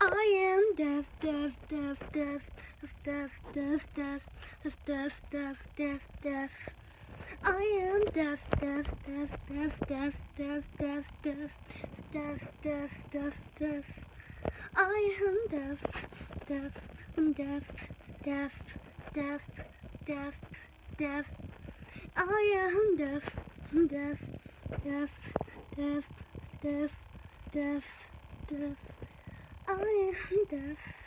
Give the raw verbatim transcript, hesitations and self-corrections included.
I am deaf, deaf, deaf, deaf, deaf, deaf, deaf, deaf, deaf, deaf, deaf, deaf. I am deaf, deaf, deaf, deaf, deaf, deaf, deaf, deaf, deaf, deaf, deaf, deaf. I am deaf, deaf, I'm deaf, deaf, deaf, deaf, deaf. I am deaf, I'm deaf, deaf, deaf, deaf, deaf, deaf. I am deaf.